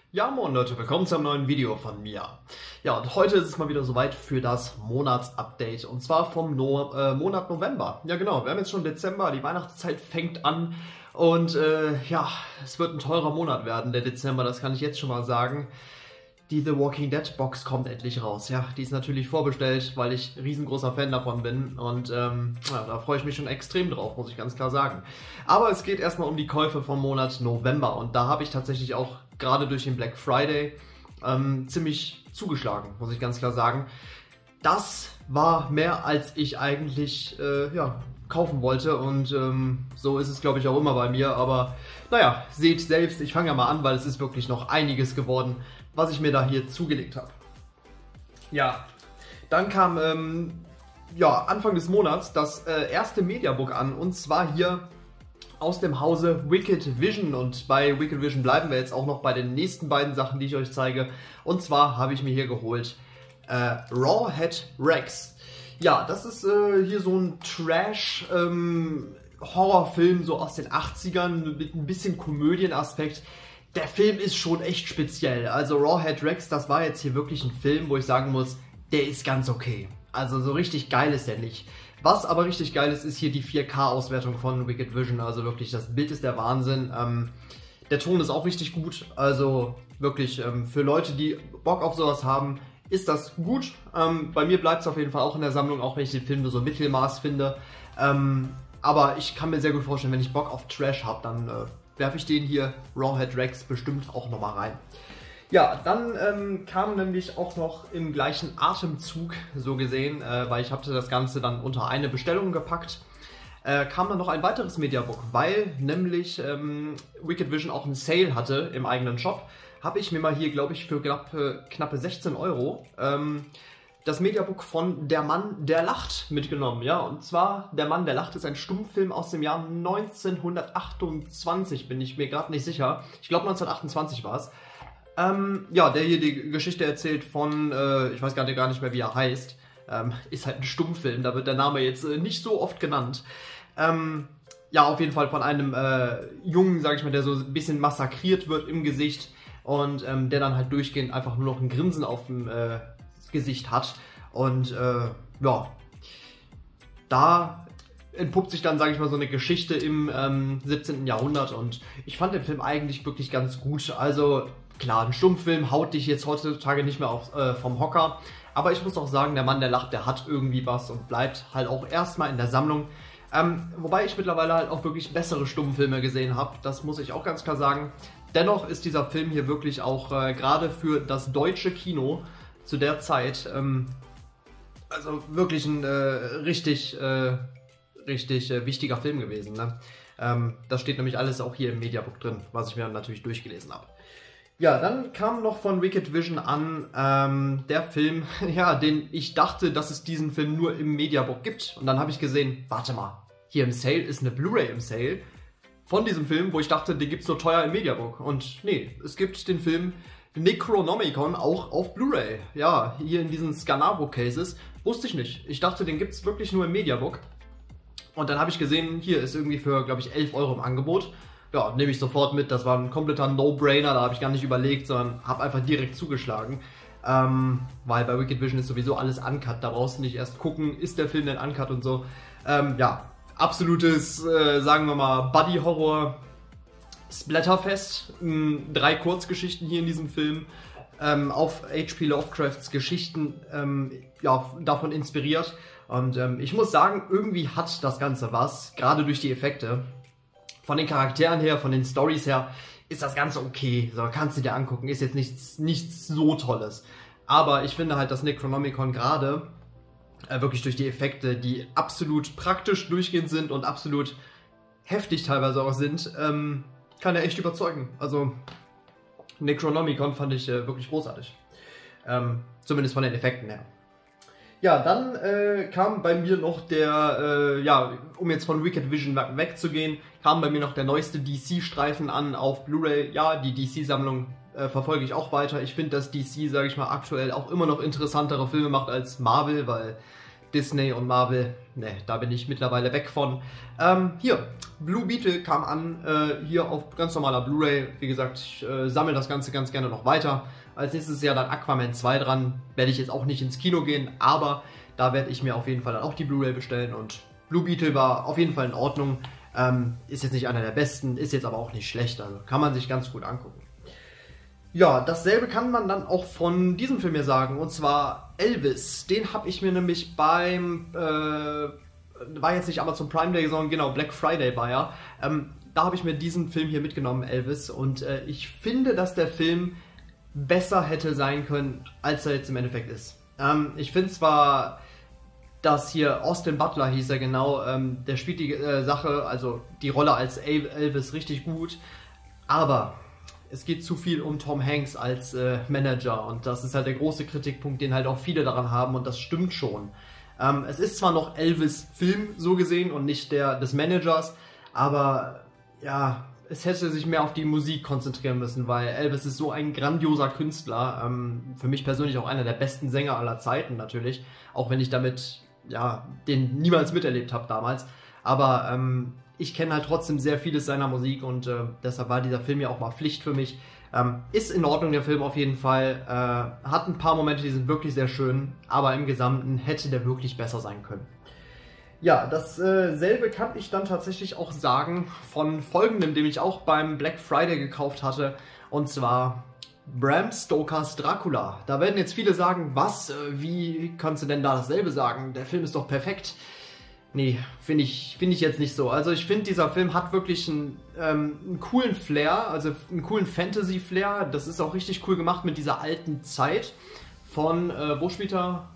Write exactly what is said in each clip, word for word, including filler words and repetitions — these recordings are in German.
Ja, moin Leute, willkommen zu einem neuen Video von mir. Ja, und heute ist es mal wieder soweit für das Monatsupdate und zwar vom no äh, Monat November. Ja genau, wir haben jetzt schon Dezember, die Weihnachtszeit fängt an und äh, ja, es wird ein teurer Monat werden, der Dezember, das kann ich jetzt schon mal sagen. Die The Walking Dead Box kommt endlich raus. Ja, die ist natürlich vorbestellt, weil ich riesengroßer Fan davon bin und ähm, ja, da freue ich mich schon extrem drauf, muss ich ganz klar sagen. Aber es geht erstmal um die Käufe vom Monat November und da habe ich tatsächlich auch gerade durch den Black Friday ähm, ziemlich zugeschlagen, muss ich ganz klar sagen. Das war mehr, als ich eigentlich äh, ja, kaufen wollte und ähm, so ist es, glaube ich, auch immer bei mir. Aber naja, seht selbst, ich fange ja mal an, weil es ist wirklich noch einiges geworden, was ich mir da hier zugelegt habe. Ja, dann kam ähm, ja, Anfang des Monats das äh, erste Mediabook an und zwar hier aus dem Hause Wicked Vision, und bei Wicked Vision bleiben wir jetzt auch noch bei den nächsten beiden Sachen, die ich euch zeige. Und zwar habe ich mir hier geholt äh, Rawhead Rex. Ja, das ist äh, hier so ein Trash-Horrorfilm, ähm, so aus den achtzigern mit ein bisschen Komödienaspekt. Der Film ist schon echt speziell. Also Rawhead Rex, das war jetzt hier wirklich ein Film, wo ich sagen muss, der ist ganz okay. Also so richtig geil ist der nicht. Was aber richtig geil ist, ist hier die vier K Auswertung von Wicked Vision. Also wirklich, das Bild ist der Wahnsinn. Ähm, der Ton ist auch richtig gut. Also wirklich, ähm, für Leute, die Bock auf sowas haben, ist das gut. Ähm, bei mir bleibt es auf jeden Fall auch in der Sammlung, auch wenn ich den Film nur so Mittelmaß finde. Ähm, aber ich kann mir sehr gut vorstellen, wenn ich Bock auf Trash habe, dann äh, werfe ich den hier, Rawhead Rex, bestimmt auch nochmal rein. Ja, dann ähm, kam nämlich auch noch im gleichen Atemzug, so gesehen, äh, weil ich hatte das Ganze dann unter eine Bestellung gepackt, äh, kam dann noch ein weiteres Mediabook, weil nämlich ähm, Wicked Vision auch einen Sale hatte im eigenen Shop, habe ich mir mal hier, glaube ich, für knapp, äh, knappe sechzehn Euro ähm, das Mediabook von Der Mann, der lacht mitgenommen. Ja, und zwar Der Mann, der lacht ist ein Stummfilm aus dem Jahr neunzehnhundertachtundzwanzig, bin ich mir gerade nicht sicher. Ich glaube neunzehnhundertachtundzwanzig war es. Ähm, ja, der hier die Geschichte erzählt von, äh, ich weiß gar nicht, gar nicht mehr, wie er heißt, ähm, ist halt ein Stummfilm, da wird der Name jetzt äh, nicht so oft genannt. Ähm, ja, auf jeden Fall von einem äh, Jungen, sag ich mal, der so ein bisschen massakriert wird im Gesicht und ähm, der dann halt durchgehend einfach nur noch ein Grinsen auf dem äh, Gesicht hat. Und äh, ja, da entpuppt sich dann, sage ich mal, so eine Geschichte im ähm, siebzehnten Jahrhundert und ich fand den Film eigentlich wirklich ganz gut. Also klar, ein Stummfilm haut dich jetzt heutzutage nicht mehr auf, äh, vom Hocker, aber ich muss auch sagen, Der Mann, der lacht, der hat irgendwie was und bleibt halt auch erstmal in der Sammlung. Ähm, wobei ich mittlerweile halt auch wirklich bessere Stummfilme gesehen habe, das muss ich auch ganz klar sagen. Dennoch ist dieser Film hier wirklich auch äh, gerade für das deutsche Kino zu der Zeit ähm, also wirklich ein äh, richtig, äh, richtig äh, wichtiger Film gewesen. Ne? Ähm, das steht nämlich alles auch hier im Mediabook drin, was ich mir dann natürlich durchgelesen habe. Ja, dann kam noch von Wicked Vision an ähm, der Film, ja, den ich dachte, dass es diesen Film nur im Mediabook gibt. Und dann habe ich gesehen, warte mal, hier im Sale ist eine Blu-ray im Sale von diesem Film, wo ich dachte, den gibt es nur teuer im Mediabook. Und nee, es gibt den Film Necronomicon auch auf Blu-ray. Ja, hier in diesen Scanabo-Cases. Wusste ich nicht. Ich dachte, den gibt es wirklich nur im Mediabook. Und dann habe ich gesehen, hier ist irgendwie für, glaube ich, elf Euro im Angebot. Ja, nehme ich sofort mit. Das war ein kompletter No-Brainer. Da habe ich gar nicht überlegt, sondern habe einfach direkt zugeschlagen. Ähm, weil bei Wicked Vision ist sowieso alles uncut. Da brauchst du nicht erst gucken, ist der Film denn uncut und so. Ähm, ja, absolutes, äh, sagen wir mal, Buddy-Horror. Splatterfest, mh, drei Kurzgeschichten hier in diesem Film, ähm, auf H P Lovecrafts Geschichten ähm, ja, davon inspiriert. Und ähm, ich muss sagen, irgendwie hat das Ganze was, gerade durch die Effekte. Von den Charakteren her, von den Storys her, ist das Ganze okay. So, kannst du dir angucken, ist jetzt nichts, nichts so Tolles. Aber ich finde halt, dass Necronomicon gerade äh, wirklich durch die Effekte, die absolut praktisch durchgehend sind und absolut heftig teilweise auch sind, ähm, kann er echt überzeugen. Also Necronomicon fand ich äh, wirklich großartig. Ähm, zumindest von den Effekten her. Ja, dann äh, kam bei mir noch der, äh, ja, um jetzt von Wicked Vision wegzugehen, kam bei mir noch der neueste D C-Streifen an auf Blu-ray. Ja, die D C-Sammlung äh, verfolge ich auch weiter. Ich finde, dass D C, sage ich mal, aktuell auch immer noch interessantere Filme macht als Marvel, weil Disney und Marvel, ne, da bin ich mittlerweile weg von. Ähm, hier, Blue Beetle kam an, äh, hier auf ganz normaler Blu-ray. Wie gesagt, ich äh, sammle das Ganze ganz gerne noch weiter. Als nächstes Jahr dann Aquaman zwei dran. Werde ich jetzt auch nicht ins Kino gehen, aber da werde ich mir auf jeden Fall dann auch die Blu-ray bestellen. Und Blue Beetle war auf jeden Fall in Ordnung. Ähm, ist jetzt nicht einer der besten, ist jetzt aber auch nicht schlecht. Also kann man sich ganz gut angucken. Ja, dasselbe kann man dann auch von diesem Film hier sagen, und zwar Elvis. Den habe ich mir nämlich beim, äh, war jetzt nicht Amazon Prime Day, sondern genau, Black Friday war ja. Ähm, da habe ich mir diesen Film hier mitgenommen, Elvis, und äh, ich finde, dass der Film besser hätte sein können, als er jetzt im Endeffekt ist. Ähm, ich finde zwar, dass hier Austin Butler hieß er genau, ähm, der spielt die äh, Sache, also die Rolle als Elvis richtig gut, aber es geht zu viel um Tom Hanks als äh, Manager und das ist halt der große Kritikpunkt, den halt auch viele daran haben und das stimmt schon. Ähm, es ist zwar noch Elvis Film so gesehen und nicht der des Managers, aber ja, es hätte sich mehr auf die Musik konzentrieren müssen, weil Elvis ist so ein grandioser Künstler, ähm, für mich persönlich auch einer der besten Sänger aller Zeiten natürlich, auch wenn ich damit, ja, den niemals miterlebt habe damals, aber ähm, ich kenne halt trotzdem sehr vieles seiner Musik und äh, deshalb war dieser Film ja auch mal Pflicht für mich. Ähm, ist in Ordnung, der Film auf jeden Fall. Äh, hat ein paar Momente, die sind wirklich sehr schön, aber im Gesamten hätte der wirklich besser sein können. Ja, dasselbe äh, kann ich dann tatsächlich auch sagen von folgendem, den ich auch beim Black Friday gekauft hatte, und zwar Bram Stokers Dracula. Da werden jetzt viele sagen, was, äh, wie kannst du denn da dasselbe sagen? Der Film ist doch perfekt. Nee, finde ich, find ich jetzt nicht so. Also ich finde, dieser Film hat wirklich einen, ähm, einen coolen Flair, also einen coolen Fantasy-Flair. Das ist auch richtig cool gemacht mit dieser alten Zeit von, äh, wo spielt er?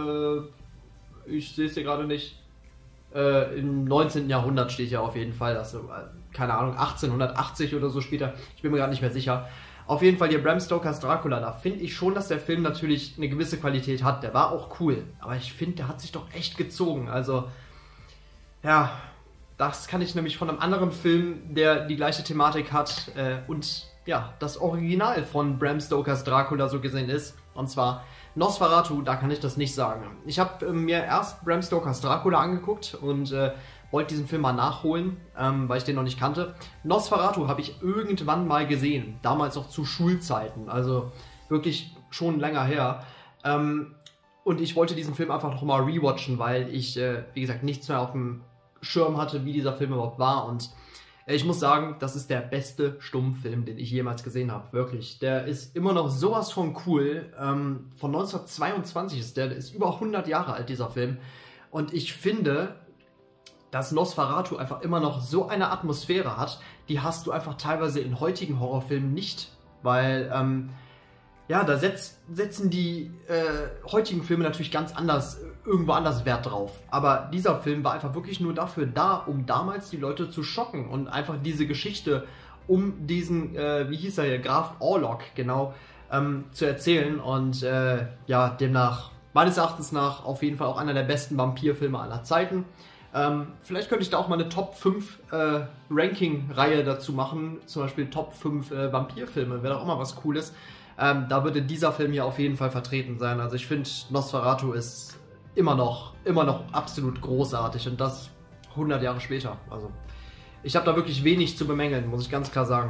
Äh, ich sehe es hier gerade nicht. Äh, im neunzehnten. Jahrhundert steht ja auf jeden Fall. Also, äh, keine Ahnung, achtzehnhundertachtzig oder so spielt er. Ich bin mir gerade nicht mehr sicher. Auf jeden Fall hier Bram Stokers Dracula, da finde ich schon, dass der Film natürlich eine gewisse Qualität hat. Der war auch cool, aber ich finde, der hat sich doch echt gezogen. Also ja, das kann ich nämlich von einem anderen Film, der die gleiche Thematik hat äh, und ja, das Original von Bram Stokers Dracula so gesehen ist, und zwar Nosferatu, da kann ich das nicht sagen. Ich habe äh, mir erst Bram Stokers Dracula angeguckt und äh, wollte diesen Film mal nachholen, ähm, weil ich den noch nicht kannte. Nosferatu habe ich irgendwann mal gesehen, damals noch zu Schulzeiten, also wirklich schon länger her. Ähm, und ich wollte diesen Film einfach noch mal rewatchen, weil ich, äh, wie gesagt, nichts mehr auf dem Schirm hatte, wie dieser Film überhaupt war, und äh, ich muss sagen, das ist der beste Stummfilm, den ich jemals gesehen habe, wirklich. Der ist immer noch sowas von cool, ähm, von neunzehnhundertzweiundzwanzig ist der, der ist über hundert Jahre alt, dieser Film, und ich finde, dass Nosferatu einfach immer noch so eine Atmosphäre hat, die hast du einfach teilweise in heutigen Horrorfilmen nicht, weil, ähm, ja, da setz, setzen die äh, heutigen Filme natürlich ganz anders, irgendwo anders Wert drauf. Aber dieser Film war einfach wirklich nur dafür da, um damals die Leute zu schocken und einfach diese Geschichte um diesen, äh, wie hieß er hier, Graf Orlok, genau, ähm, zu erzählen. Und äh, ja, demnach, meines Erachtens nach, auf jeden Fall auch einer der besten Vampirfilme aller Zeiten. Ähm, vielleicht könnte ich da auch mal eine Top fünf äh, Ranking-Reihe dazu machen, zum Beispiel Top fünf äh, Vampirfilme, wäre doch auch mal was Cooles. Ähm, da würde dieser Film hier auf jeden Fall vertreten sein. Also ich finde, Nosferatu ist immer noch, immer noch absolut großartig und das hundert Jahre später. Also ich habe da wirklich wenig zu bemängeln, muss ich ganz klar sagen.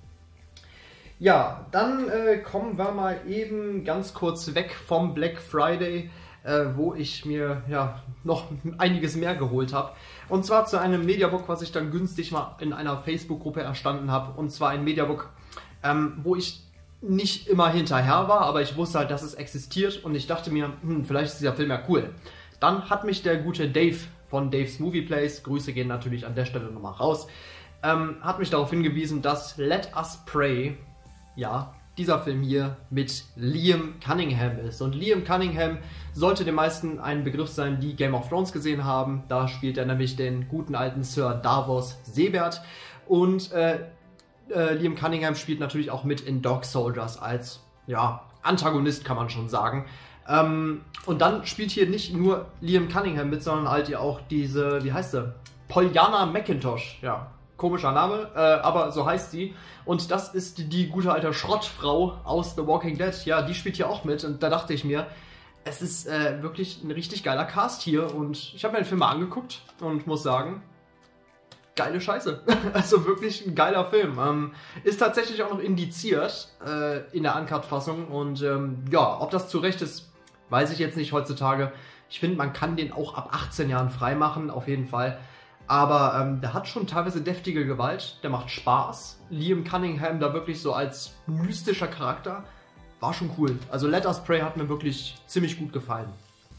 Ja, dann äh, kommen wir mal eben ganz kurz weg vom Black Friday, äh, wo ich mir ja noch einiges mehr geholt habe. Und zwar zu einem Mediabook, was ich dann günstig mal in einer Facebook-Gruppe erstanden habe. Und zwar ein Mediabook, ähm, wo ich nicht immer hinterher war, aber ich wusste halt, dass es existiert und ich dachte mir, hm, vielleicht ist dieser Film ja cool. Dann hat mich der gute Dave von Dave's Movie Place, Grüße gehen natürlich an der Stelle nochmal raus, ähm, hat mich darauf hingewiesen, dass Let Us Pray, ja, dieser Film hier mit Liam Cunningham ist. Und Liam Cunningham sollte den meisten ein Begriff sein, die Game of Thrones gesehen haben. Da spielt er nämlich den guten alten Sir Davos Seebert und äh, Äh, Liam Cunningham spielt natürlich auch mit in Dog Soldiers als, ja, Antagonist, kann man schon sagen. Ähm, und dann spielt hier nicht nur Liam Cunningham mit, sondern halt ja auch diese, wie heißt sie? Pollyanna McIntosh, ja, komischer Name, äh, aber so heißt sie. Und das ist die, die gute alte Schrottfrau aus The Walking Dead, ja, die spielt hier auch mit. Und da dachte ich mir, es ist äh, wirklich ein richtig geiler Cast hier und ich habe mir den Film mal angeguckt und muss sagen, geile Scheiße. Also wirklich ein geiler Film. Ähm, ist tatsächlich auch noch indiziert äh, in der Uncut-Fassung und ähm, ja, ob das zu Recht ist, weiß ich jetzt nicht heutzutage. Ich finde, man kann den auch ab achtzehn Jahren freimachen, auf jeden Fall. Aber ähm, der hat schon teilweise deftige Gewalt, der macht Spaß. Liam Cunningham da wirklich so als mystischer Charakter, war schon cool. Also Let Us Pray hat mir wirklich ziemlich gut gefallen.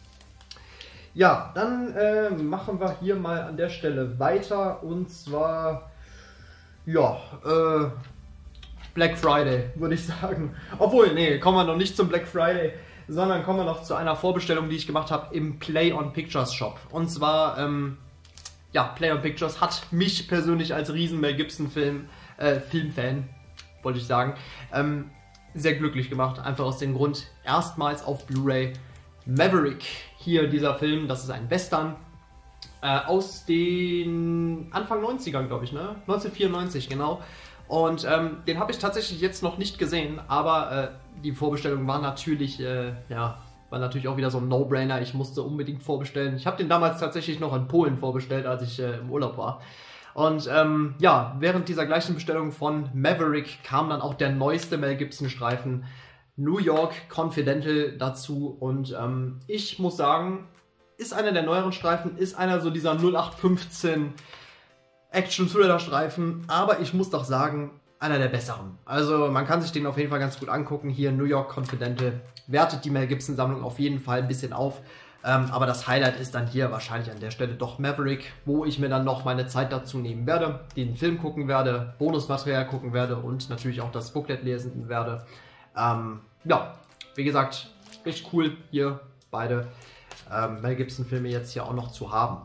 Ja, dann äh, machen wir hier mal an der Stelle weiter und zwar, ja, äh, Black Friday, würde ich sagen. Obwohl, nee, kommen wir noch nicht zum Black Friday, sondern kommen wir noch zu einer Vorbestellung, die ich gemacht habe im Play on Pictures Shop. Und zwar, ähm, ja, Play on Pictures hat mich persönlich als riesen Mel Gibson Film, äh, Filmfan, wollte ich sagen, ähm, sehr glücklich gemacht. Einfach aus dem Grund, erstmals auf Blu-ray Maverick. Hier dieser Film, das ist ein Western äh, aus den Anfang neunzigern, glaube ich, ne? neunzehnhundertvierundneunzig, genau. Und ähm, den habe ich tatsächlich jetzt noch nicht gesehen, aber äh, die Vorbestellung war natürlich, äh, ja, war natürlich auch wieder so ein No-Brainer. Ich musste unbedingt vorbestellen. Ich habe den damals tatsächlich noch in Polen vorbestellt, als ich äh, im Urlaub war. Und ähm, ja, während dieser gleichen Bestellung von Maverick kam dann auch der neueste Mel Gibson Streifen, New York Confidential, dazu. Und ähm, ich muss sagen, ist einer der neueren Streifen, ist einer so dieser null acht fünfzehn Action-Thriller-Streifen, aber ich muss doch sagen, einer der besseren. Also man kann sich den auf jeden Fall ganz gut angucken. Hier New York Confidential wertet die Mel Gibson Sammlung auf jeden Fall ein bisschen auf. Ähm, aber das Highlight ist dann hier wahrscheinlich an der Stelle doch Maverick, wo ich mir dann noch meine Zeit dazu nehmen werde, den Film gucken werde, Bonusmaterial gucken werde und natürlich auch das Booklet lesen werde. Ähm, ja, wie gesagt, richtig cool hier beide ähm, Mel Gibson Filme jetzt hier auch noch zu haben.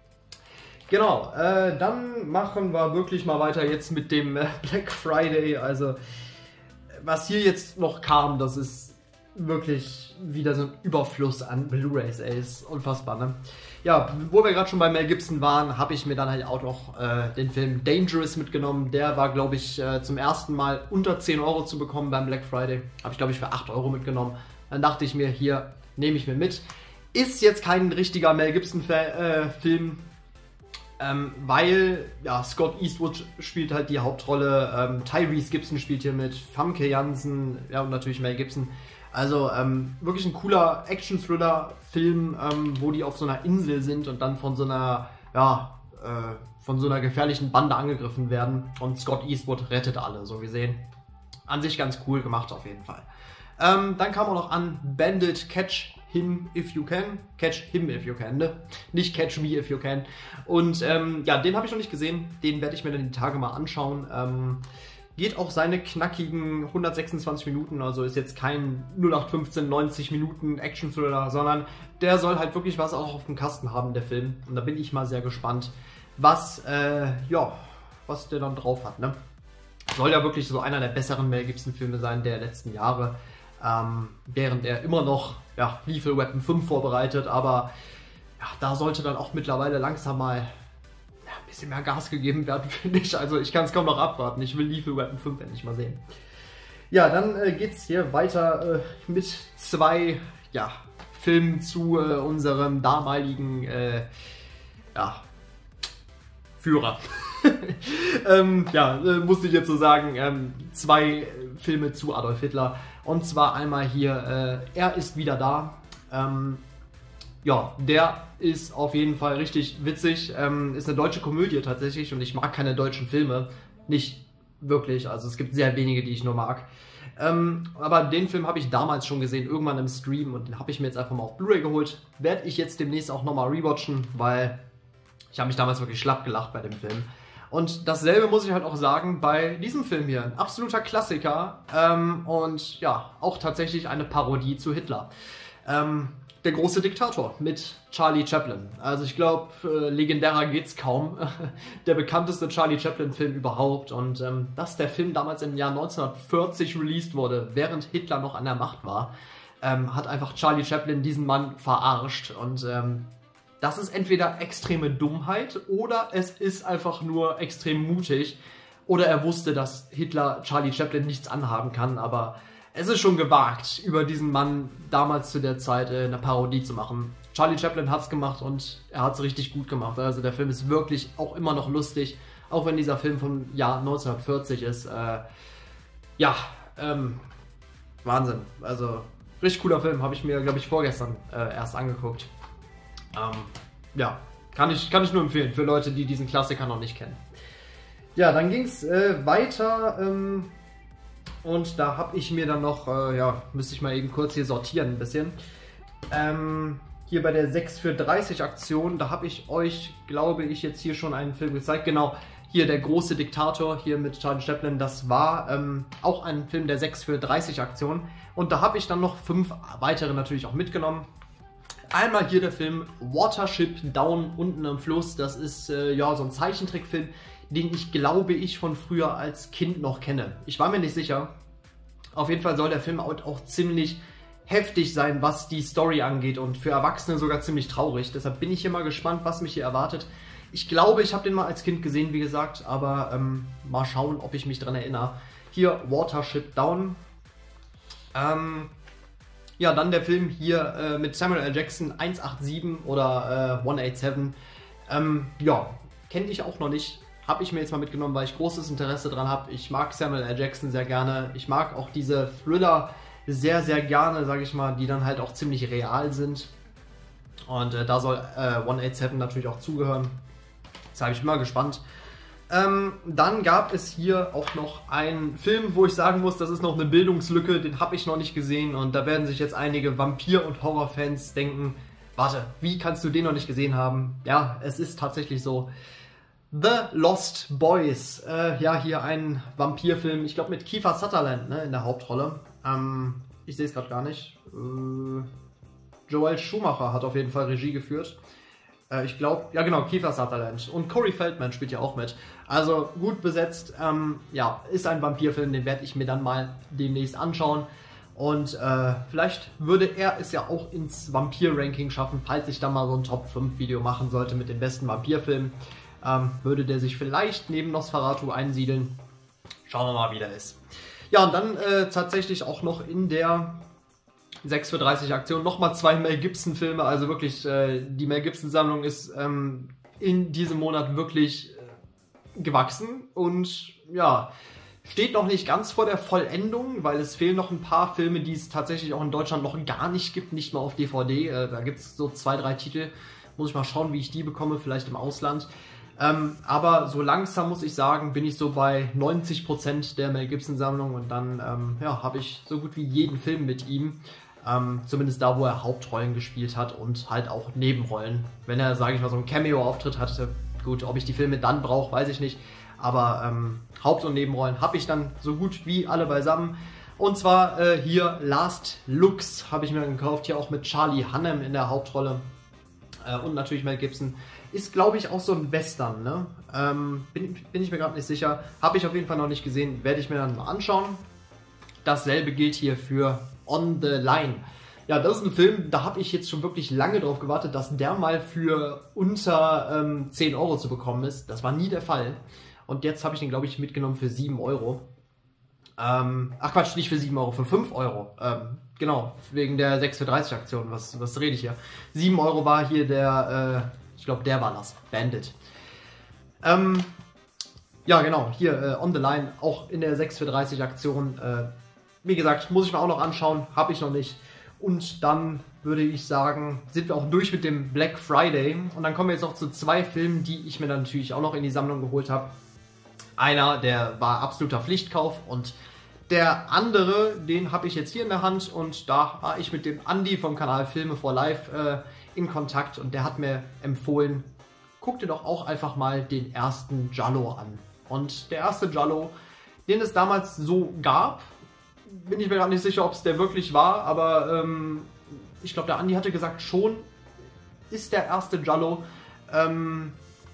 Genau, äh, dann machen wir wirklich mal weiter jetzt mit dem äh, Black Friday. Also was hier jetzt noch kam, das ist wirklich wieder so ein Überfluss an Blu-rays, ey, ist unfassbar, ne? Ja, wo wir gerade schon bei Mel Gibson waren, habe ich mir dann halt auch noch äh, den Film Dangerous mitgenommen. Der war, glaube ich, äh, zum ersten Mal unter zehn Euro zu bekommen beim Black Friday. Habe ich, glaube ich, für acht Euro mitgenommen. Dann dachte ich mir, hier nehme ich mir mit. Ist jetzt kein richtiger Mel Gibson-Film, ähm, weil ja, Scott Eastwood spielt halt die Hauptrolle, ähm, Tyrese Gibson spielt hier mit, Famke Janssen, ja, und natürlich Mel Gibson. Also ähm, wirklich ein cooler Action-Thriller-Film, ähm, wo die auf so einer Insel sind und dann von so einer, ja, äh, von so einer gefährlichen Bande angegriffen werden. Und Scott Eastwood rettet alle, so gesehen. An sich ganz cool gemacht auf jeden Fall. Ähm, dann kam auch noch an Bandit Catch Him If You Can. Catch Him If You Can, ne? Nicht Catch Me If You Can. Und ähm, ja, den habe ich noch nicht gesehen. Den werde ich mir dann die Tage mal anschauen. Ähm, Geht auch seine knackigen hundertsechsundzwanzig Minuten, also ist jetzt kein null acht fünfzehn, neunzig Minuten Action-Thriller, sondern der soll halt wirklich was auch auf dem Kasten haben, der Film. Und da bin ich mal sehr gespannt, was, äh, ja, was der dann drauf hat, ne? Soll ja wirklich so einer der besseren Mel Gibson-Filme sein der letzten Jahre, ähm, während er immer noch, ja, Lethal Weapon fünf vorbereitet, aber ja, da sollte dann auch mittlerweile langsam mal ein bisschen mehr Gas gegeben werden, finde ich. Also ich kann es kaum noch abwarten. Ich will Lethal Weapon fünf endlich mal sehen. Ja, dann äh, geht es hier weiter äh, mit zwei ja, Filmen zu äh, unserem damaligen äh, ja, Führer. ähm, ja, äh, musste ich jetzt so sagen, ähm, zwei Filme zu Adolf Hitler. Und zwar einmal hier, äh, Er ist wieder da. Ähm, Ja, der ist auf jeden Fall richtig witzig. Ähm, ist eine deutsche Komödie tatsächlich und ich mag keine deutschen Filme. Nicht wirklich, also es gibt sehr wenige, die ich nur mag. Ähm, aber den Film habe ich damals schon gesehen, irgendwann im Stream, und den habe ich mir jetzt einfach mal auf Blu-ray geholt. Werde ich jetzt demnächst auch nochmal rewatchen, weil ich habe mich damals wirklich schlapp gelacht bei dem Film. Und dasselbe muss ich halt auch sagen bei diesem Film hier. Ein absoluter Klassiker ähm, und ja, auch tatsächlich eine Parodie zu Hitler. Ähm, Der große Diktator mit Charlie Chaplin. Also ich glaube, äh, legendärer geht's kaum. Der bekannteste Charlie Chaplin-Film überhaupt. Und ähm, dass der Film damals im Jahr neunzehnhundertvierzig released wurde, während Hitler noch an der Macht war, ähm, hat einfach Charlie Chaplin diesen Mann verarscht. Und ähm, das ist entweder extreme Dummheit oder es ist einfach nur extrem mutig. Oder er wusste, dass Hitler Charlie Chaplin nichts anhaben kann, aber es ist schon gewagt, über diesen Mann damals zu der Zeit äh, eine Parodie zu machen. Charlie Chaplin hat es gemacht und er hat es richtig gut gemacht. Also der Film ist wirklich auch immer noch lustig, auch wenn dieser Film vom Jahr neunzehnhundertvierzig ist. Äh, ja, ähm, Wahnsinn. Also richtig cooler Film, habe ich mir, glaube ich, vorgestern äh, erst angeguckt. Ähm, ja, kann ich, kann ich nur empfehlen für Leute, die diesen Klassiker noch nicht kennen. Ja, dann ging es äh, weiter ähm, und da habe ich mir dann noch, äh, ja, müsste ich mal eben kurz hier sortieren ein bisschen. Ähm, hier bei der sechs für dreißig Aktion, da habe ich euch, glaube ich, jetzt hier schon einen Film gezeigt. Genau, hier der große Diktator, hier mit Charlie Chaplin, das war ähm, auch ein Film der sechs für dreißig Aktion. Und da habe ich dann noch fünf weitere natürlich auch mitgenommen. Einmal hier der Film Watership Down unten am Fluss. Das ist äh, ja so ein Zeichentrickfilm, den ich glaube ich von früher als Kind noch kenne. Ich war mir nicht sicher. Auf jeden Fall soll der Film auch, auch ziemlich heftig sein, was die Story angeht und für Erwachsene sogar ziemlich traurig. Deshalb bin ich hier mal gespannt, was mich hier erwartet. Ich glaube, ich habe den mal als Kind gesehen, wie gesagt, aber ähm, mal schauen, ob ich mich daran erinnere. Hier Watership Down. Ähm, ja, dann der Film hier äh, mit Samuel L. Jackson hundertsiebenundachtzig oder äh, hundertsiebenundachtzig. Ähm, ja, kenne ich auch noch nicht. Habe ich mir jetzt mal mitgenommen, weil ich großes Interesse dran habe. Ich mag Samuel L. Jackson sehr gerne. Ich mag auch diese Thriller sehr, sehr gerne, sage ich mal, die dann halt auch ziemlich real sind. Und äh, da soll äh, hundertsiebenundachtzig natürlich auch zugehören. Jetzt habe ich mal gespannt. Ähm, dann gab es hier auch noch einen Film, wo ich sagen muss, das ist noch eine Bildungslücke, den habe ich noch nicht gesehen. Und da werden sich jetzt einige Vampir- und Horrorfans denken, warte, wie kannst du den noch nicht gesehen haben? Ja, es ist tatsächlich so. The Lost Boys. Äh, ja, hier ein Vampirfilm, ich glaube mit Kiefer Sutherland, ne, in der Hauptrolle. Ähm, ich sehe es gerade gar nicht. Äh, Joel Schumacher hat auf jeden Fall Regie geführt. Äh, ich glaube, ja genau, Kiefer Sutherland. Und Corey Feldman spielt ja auch mit. Also gut besetzt. Ähm, ja, ist ein Vampirfilm, den werde ich mir dann mal demnächst anschauen. Und äh, vielleicht würde er es ja auch ins Vampir-Ranking schaffen, falls ich dann mal so ein Top fünf Video machen sollte mit den besten Vampirfilmen. Ähm, würde der sich vielleicht neben Nosferatu einsiedeln. Schauen wir mal, wie der ist. Ja, und dann äh, tatsächlich auch noch in der sechs für dreißig Aktion nochmal zwei Mel Gibson Filme. Also wirklich, äh, die Mel Gibson Sammlung ist ähm, in diesem Monat wirklich äh, gewachsen. Und ja, steht noch nicht ganz vor der Vollendung, weil es fehlen noch ein paar Filme, die es tatsächlich auch in Deutschland noch gar nicht gibt. Nicht mal auf D V D. Äh, da gibt es so zwei, drei Titel. Muss ich mal schauen, wie ich die bekomme, vielleicht im Ausland. Ähm, aber so langsam muss ich sagen, bin ich so bei neunzig Prozent der Mel Gibson Sammlung und dann ähm, ja, habe ich so gut wie jeden Film mit ihm. Ähm, zumindest da, wo er Hauptrollen gespielt hat und halt auch Nebenrollen. Wenn er, sage ich mal, so einen Cameo-Auftritt hatte, gut, ob ich die Filme dann brauche, weiß ich nicht. Aber ähm, Haupt- und Nebenrollen habe ich dann so gut wie alle beisammen. Und zwar äh, hier Last Looks habe ich mir gekauft, hier auch mit Charlie Hunnam in der Hauptrolle. Äh, und natürlich Mel Gibson. Ist, glaube ich, auch so ein Western, ne? Ähm, bin, bin ich mir gerade nicht sicher. Habe ich auf jeden Fall noch nicht gesehen. Werde ich mir dann mal anschauen. Dasselbe gilt hier für On the Line. Ja, das ist ein Film, da habe ich jetzt schon wirklich lange drauf gewartet, dass der mal für unter ähm, zehn Euro zu bekommen ist. Das war nie der Fall. Und jetzt habe ich den, glaube ich, mitgenommen für sieben Euro. Ähm, ach Quatsch, nicht für sieben Euro, für fünf Euro. Ähm, genau, wegen der sechs für dreißig Aktion. Was, was rede ich hier? sieben Euro war hier der... Äh, Ich glaube, der war das. Bandit. Ähm, ja, genau. Hier, äh, On the Line. Auch in der sechs für dreißig Aktion. Äh, wie gesagt, muss ich mir auch noch anschauen. Habe ich noch nicht. Und dann würde ich sagen, sind wir auch durch mit dem Black Friday. Und dann kommen wir jetzt noch zu zwei Filmen, die ich mir dann natürlich auch noch in die Sammlung geholt habe. Einer, der war absoluter Pflichtkauf. Und der andere, den habe ich jetzt hier in der Hand. Und da war ich mit dem Andi vom Kanal Filme for Life äh, in Kontakt und der hat mir empfohlen, guck dir doch auch einfach mal den ersten Giallo an. Und der erste Giallo, den es damals so gab, bin ich mir gar nicht sicher, ob es der wirklich war, aber ähm, ich glaube, der Andi hatte gesagt, schon ist der erste Giallo ähm,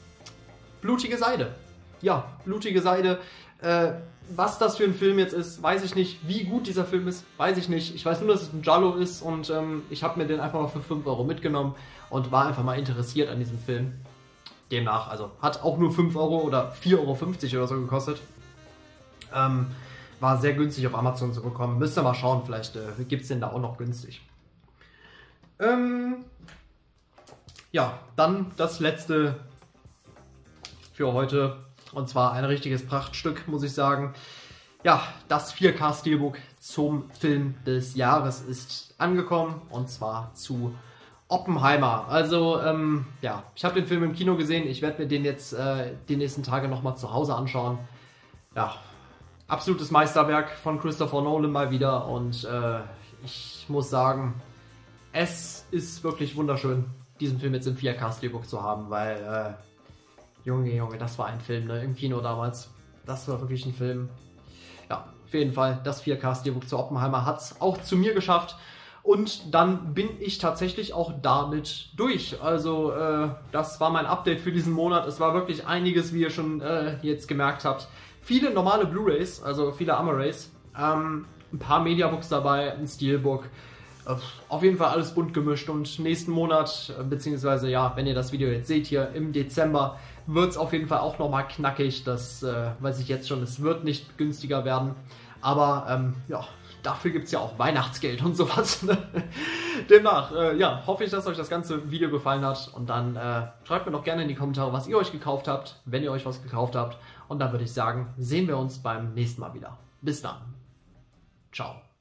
Blutige Seide. Ja, Blutige Seide. Äh, was das für ein Film jetzt ist, weiß ich nicht. Wie gut dieser Film ist, weiß ich nicht. Ich weiß nur, dass es ein Giallo ist und ähm, ich habe mir den einfach mal für fünf Euro mitgenommen und war einfach mal interessiert an diesem Film. Demnach, also hat auch nur fünf Euro oder vier Euro fünfzig oder so gekostet. Ähm, war sehr günstig auf Amazon zu bekommen. Müsst ihr mal schauen, vielleicht äh, gibt es den da auch noch günstig. Ähm, ja, dann das letzte für heute. Und zwar ein richtiges Prachtstück, muss ich sagen. Ja, das vier K Steelbook zum Film des Jahres ist angekommen. Und zwar zu Oppenheimer. Also, ähm, ja, ich habe den Film im Kino gesehen. Ich werde mir den jetzt äh, die nächsten Tage nochmal zu Hause anschauen. Ja, absolutes Meisterwerk von Christopher Nolan mal wieder. Und äh, ich muss sagen, es ist wirklich wunderschön, diesen Film jetzt im vier K Steelbook zu haben, weil, äh, Junge, Junge, das war ein Film, ne, im Kino damals. Das war wirklich ein Film. Ja, auf jeden Fall, das vier K Steelbook zu Oppenheimer hat es auch zu mir geschafft. Und dann bin ich tatsächlich auch damit durch. Also äh, das war mein Update für diesen Monat. Es war wirklich einiges, wie ihr schon äh, jetzt gemerkt habt. Viele normale Blu-rays, also viele Amarais. Ähm, ein paar Mediabooks dabei, ein Steelbook. Äh, auf jeden Fall alles bunt gemischt. Und nächsten Monat, äh, beziehungsweise ja, wenn ihr das Video jetzt seht hier im Dezember, wird es auf jeden Fall auch nochmal knackig. Das äh, weiß ich jetzt schon, es wird nicht günstiger werden. Aber ähm, ja, dafür gibt es ja auch Weihnachtsgeld und sowas. Ne? Demnach, äh, ja, hoffe ich, dass euch das ganze Video gefallen hat. Und dann äh, schreibt mir doch gerne in die Kommentare, was ihr euch gekauft habt, wenn ihr euch was gekauft habt. Und dann würde ich sagen, sehen wir uns beim nächsten Mal wieder. Bis dann. Ciao.